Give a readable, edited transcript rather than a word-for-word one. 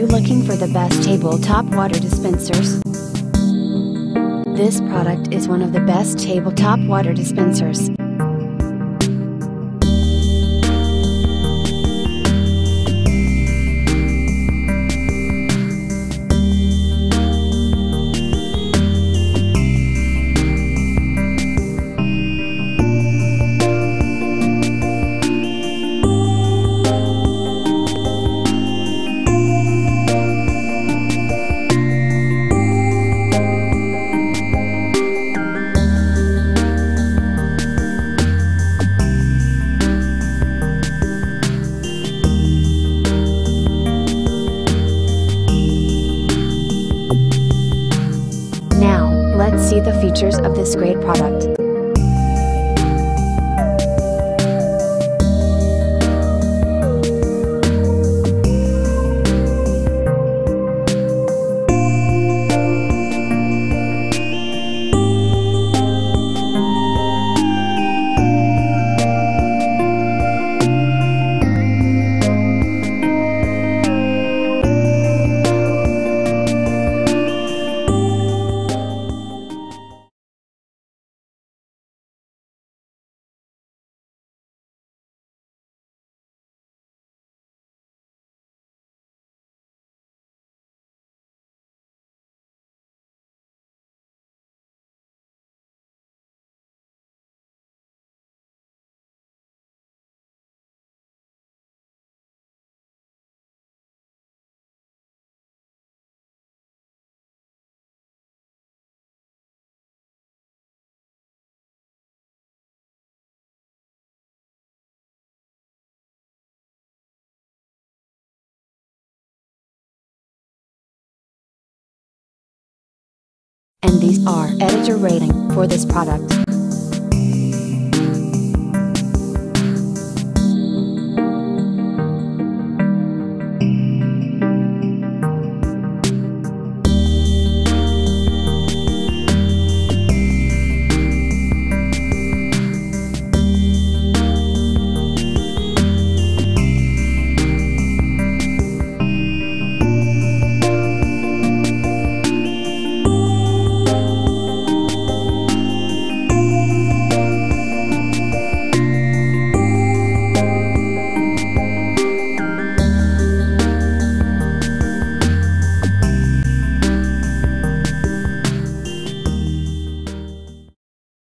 you looking for the best tabletop water dispensers? This product is one of the best tabletop water dispensers. Now, let's see the features of this great product. And these are editor rating for this product.